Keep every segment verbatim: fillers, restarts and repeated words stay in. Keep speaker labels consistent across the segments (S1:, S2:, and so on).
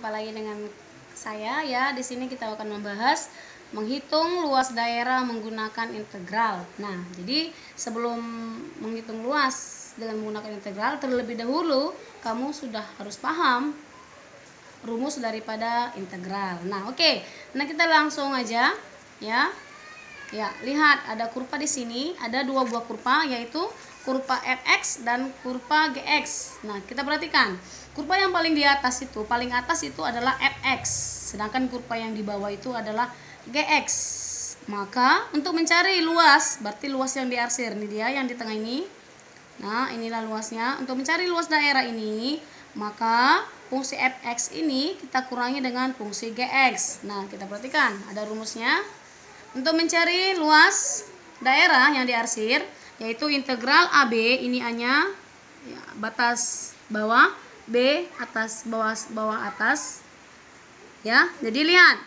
S1: Jumpa lagi dengan saya ya. Di sini kita akan membahas menghitung luas daerah menggunakan integral. Nah, jadi sebelum menghitung luas dengan menggunakan integral, terlebih dahulu kamu sudah harus paham rumus daripada integral. Nah, oke. Okay. Nah, kita langsung aja ya. Ya, lihat ada kurva di sini, ada dua buah kurva yaitu kurva f(x) dan kurva g(x). Nah, kita perhatikan. Kurva yang paling di atas itu, paling atas itu adalah f(x), sedangkan kurva yang di bawah itu adalah g(x). Maka untuk mencari luas, berarti luas yang diarsir ini dia yang di tengah ini. Nah, inilah luasnya. Untuk mencari luas daerah ini, maka fungsi f(x) ini kita kurangi dengan fungsi g(x). Nah, kita perhatikan ada rumusnya. Untuk mencari luas daerah yang diarsir, yaitu integral A B, ini A-nya ya, batas bawah, B atas bawah bawah atas. Ya, jadi lihat.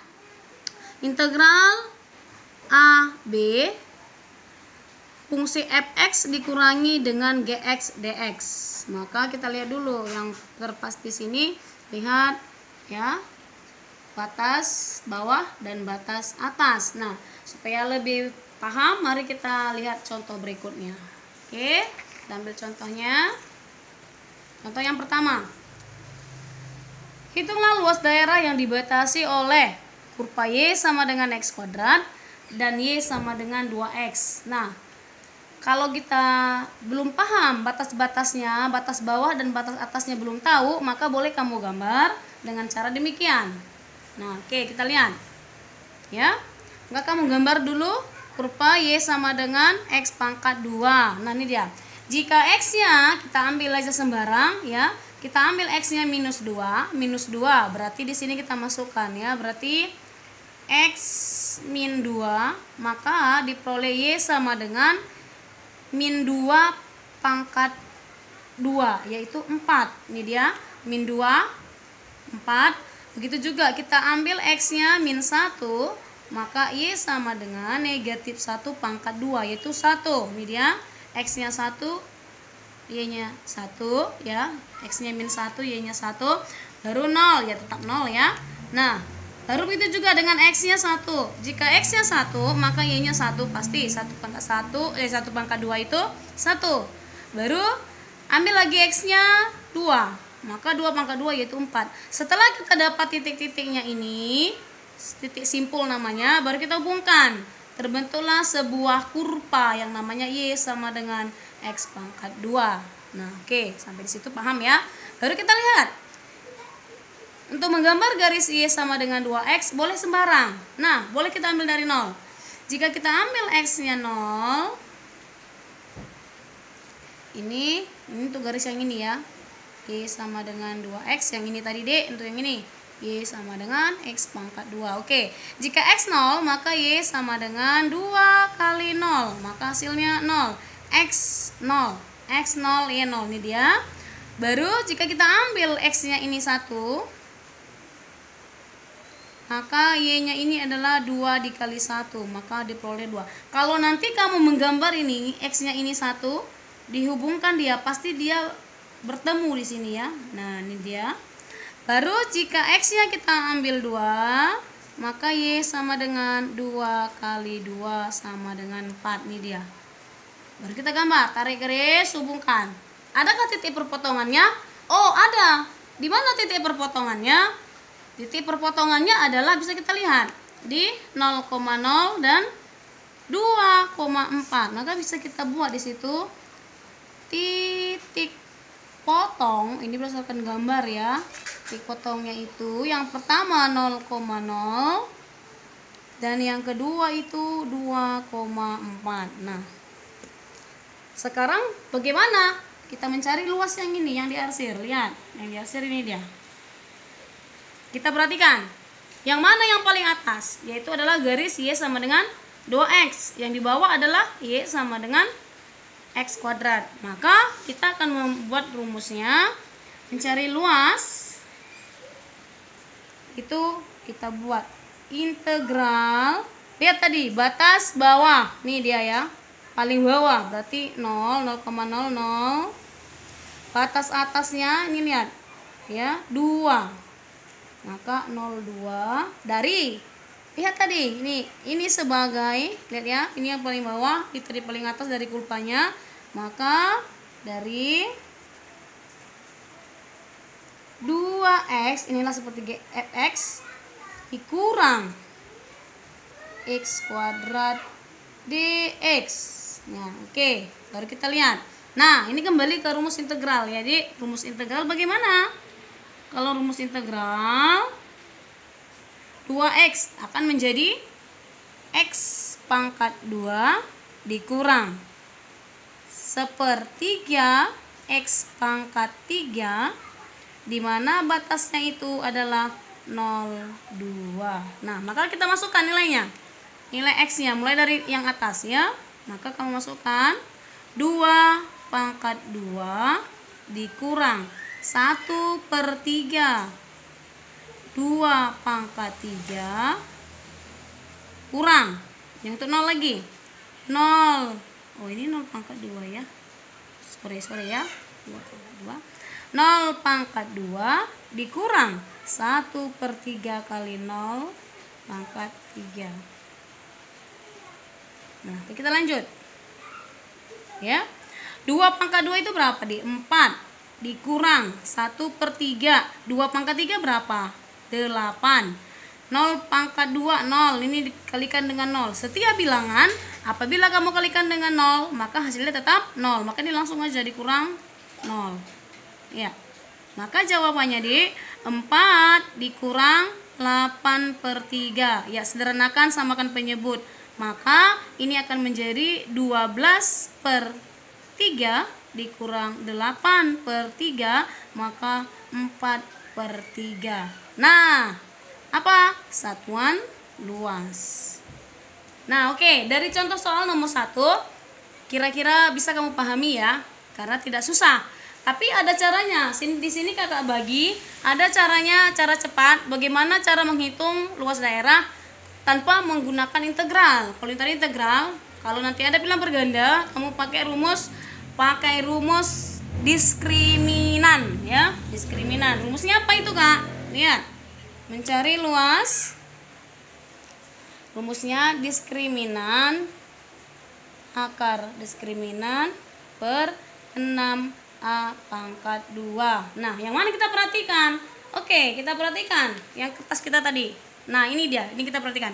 S1: Integral A B fungsi f(x) dikurangi dengan g(x) dx. Maka kita lihat dulu yang terpas di sini, lihat ya. Batas bawah dan batas atas. Nah, supaya lebih paham, mari kita lihat contoh berikutnya. Oke, kita ambil contohnya. Contoh yang pertama. Hitunglah luas daerah yang dibatasi oleh kurva Y sama dengan X kuadrat dan Y sama dengan dua X. Nah, kalau kita belum paham batas-batasnya, batas bawah dan batas atasnya belum tahu, maka boleh kamu gambar dengan cara demikian. Nah, oke, kita lihat. Ya. Enggak, kamu gambar dulu kurva Y sama dengan X pangkat dua. Nah, ini dia. Jika X-nya kita ambil aja sembarang ya. Kita ambil X-nya minus dua, minus dua. Berarti di sini kita masukkan ya. Berarti X min dua, maka diperoleh Y sama dengan min dua pangkat dua, yaitu empat. Ini dia, min dua, empat. Begitu juga kita ambil X-nya min satu, maka Y sama dengan negatif satu pangkat dua, yaitu satu. Ini dia, X-nya satu, Y-nya satu, ya. X-nya min satu, Y-nya satu, baru nol, ya tetap nol ya. Nah, baru begitu juga dengan X-nya satu. Jika X-nya satu, maka Y-nya satu, pasti satu pangkat satu, eh satu pangkat dua itu satu. Baru ambil lagi X-nya dua. Maka dua pangkat dua yaitu empat. Setelah kita dapat titik-titiknya ini, titik simpul namanya, baru kita hubungkan. Terbentuklah sebuah kurva yang namanya Y sama dengan X pangkat dua. Nah, oke, sampai di situ paham ya. Baru kita lihat. Untuk menggambar garis Y sama dengan dua X boleh sembarang. Nah, boleh kita ambil dari nol. Jika kita ambil X-nya nol, ini, ini untuk garis yang ini ya. Y sama dengan dua X, yang ini tadi D, untuk yang ini Y sama dengan X pangkat dua. Oke, jika X nol, maka Y sama dengan dua kali nol, maka hasilnya nol. X nol, X nol, Y nol, ini dia. Baru jika kita ambil X-nya ini satu, maka Y-nya ini adalah dua dikali satu, maka diperoleh dua. Kalau nanti kamu menggambar ini, X-nya ini satu, dihubungkan dia, pasti dia bertemu di sini ya. Nah, ini dia. Baru jika X-nya kita ambil dua, maka Y sama dengan dua kali dua sama dengan empat. Ini dia. Baru kita gambar, tarik garis, hubungkan. Adakah titik perpotongannya? Oh, ada. Di mana titik perpotongannya? Titik perpotongannya adalah bisa kita lihat di nol koma nol dan dua koma empat. Maka bisa kita buat di situ titik potong. Ini berdasarkan gambar ya. Titik potongnya itu yang pertama nol koma nol dan yang kedua itu dua koma empat. Nah, sekarang bagaimana kita mencari luas yang ini yang diarsir? Lihat, yang diarsir ini dia. Kita perhatikan. Yang mana yang paling atas? Yaitu adalah garis Y sama dengan dua X. Yang di bawah adalah Y sama dengan X kuadrat. Maka kita akan membuat rumusnya. Mencari luas itu kita buat integral. Lihat tadi batas bawah. Nih dia ya. Paling bawah berarti nol, nol koma nol nol. Batas atasnya ini lihat ya, dua. Maka nol koma dua dari, lihat tadi, ini ini sebagai, lihat ya, ini yang paling bawah, itu di paling atas dari kulpanya. Maka dari dua x, inilah seperti f(x) dikurang x kuadrat dx. Nah, oke, okay. Baru kita lihat. Nah, ini kembali ke rumus integral. Jadi, rumus integral bagaimana? Kalau rumus integral, dua x akan menjadi x pangkat dua dikurang sepertiga x pangkat tiga, di mana batasnya itu adalah nol koma dua. Nah, maka kita masukkan nilainya. Nilai x-nya mulai dari yang atas ya. Maka kamu masukkan dua pangkat dua dikurang satu per tiga. dua pangkat tiga kurang. Yang itu nol lagi. nol. Oh, ini nol pangkat dua ya. Sorry, sorry ya. dua pangkat dua. nol pangkat dua dikurang satu per tiga kali nol pangkat tiga. Nah, kita lanjut. Ya. dua pangkat dua itu berapa, Di? empat dikurang satu per tiga. dua pangkat tiga berapa? delapan. nol pangkat dua, nol. Ini dikalikan dengan nol. Setiap bilangan, apabila kamu kalikan dengan nol, maka hasilnya tetap nol. Maka ini langsung aja dikurang nol. Ya. Maka jawabannya, Di, empat dikurang delapan per tiga. Ya, sederhanakan, samakan penyebut. Maka ini akan menjadi dua belas per tiga dikurang delapan per tiga, maka empat per tiga. Nah, apa? Satuan luas. Nah, oke, okay. Dari contoh soal nomor satu, kira-kira bisa kamu pahami ya, karena tidak susah. Tapi ada caranya. Di sini kakak bagi, ada caranya, cara cepat. Bagaimana cara menghitung luas daerah tanpa menggunakan integral. Kalau tadi integral, kalau nanti ada bilang berganda, kamu pakai rumus, pakai rumus diskriminan ya, diskriminan. Rumusnya apa itu, Kak? Lihat, mencari luas. Rumusnya diskriminan akar diskriminan per enam A pangkat dua. Nah, yang mana kita perhatikan? Oke, kita perhatikan yang kertas kita tadi. Nah, ini dia, ini kita perhatikan.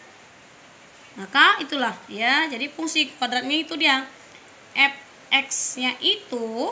S1: Maka itulah ya, jadi fungsi kuadratnya itu dia. F(x)-nya itu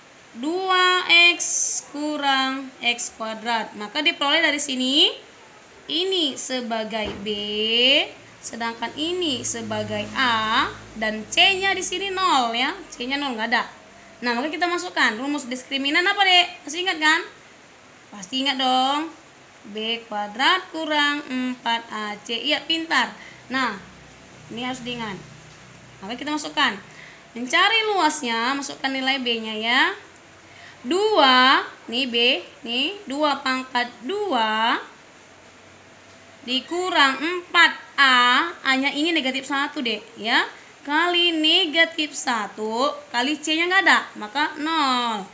S1: dua x kurang x kuadrat. Maka diperoleh dari sini, ini sebagai B, sedangkan ini sebagai A, dan C-nya di sini nol ya. C-nya nol, nggak ada. Nah, maka kita masukkan rumus diskriminan apa, Dek? Masih ingat kan? Pasti ingat dong. B kuadrat kurang empat A C. Iya, pintar. Nah, ini harus diingat. Maka kita masukkan. Mencari luasnya, masukkan nilai B-nya ya. dua, nih B, nih dua pangkat dua dikurang empat A, A-nya ini negatif satu, Dek, ya. Kali negatif satu, kali C-nya nggak ada, maka nol.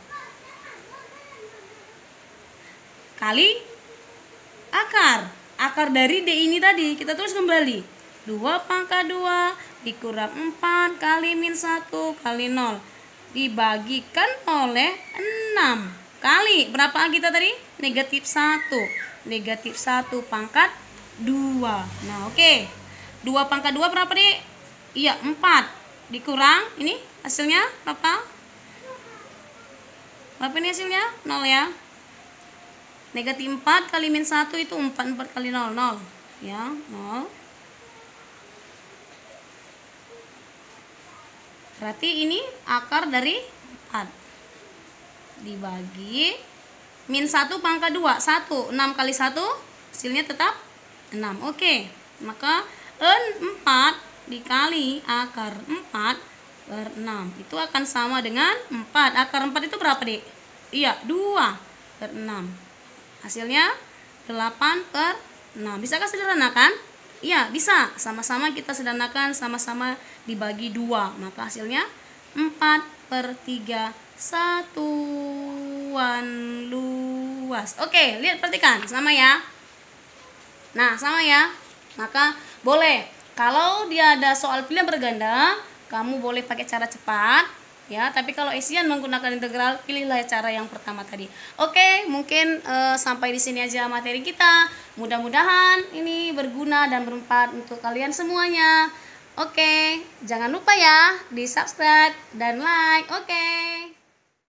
S1: Kali akar, akar dari D ini tadi, kita tulis kembali. dua pangkat dua dikurang empat kali min satu kali nol. Dibagikan oleh enam. Kali, berapa kita tadi? Negatif satu. Negatif satu pangkat dua. Nah, oke. Okay. dua pangkat dua berapa, Dek? Iya, empat. Dikurang, ini hasilnya berapa? Berapa ini hasilnya? nol ya. Negatif empat kali min satu itu empat. empat kali nol, nol. Ya, nol. Berarti ini akar dari empat. Dibagi min satu pangkat dua. satu. enam kali satu, hasilnya tetap enam. Oke. Maka empat dikali akar empat per enam. Itu akan sama dengan empat. Akar empat itu berapa, Dek? Iya, dua per enam. Hasilnya delapan per enam. Bisakah sederhanakan? Iya, bisa. Sama-sama kita sederhanakan, sama-sama dibagi dua. Maka hasilnya empat per tiga satuan luas. luas. Oke, lihat perhatikan, sama ya. Nah, sama ya. Maka boleh kalau dia ada soal pilihan berganda, kamu boleh pakai cara cepat ya, tapi kalau isian menggunakan integral, pilihlah cara yang pertama tadi. Oke, mungkin uh, sampai di sini aja materi kita. Mudah-mudahan ini berguna dan bermanfaat untuk kalian semuanya. Oke, jangan lupa ya di subscribe dan like. Oke.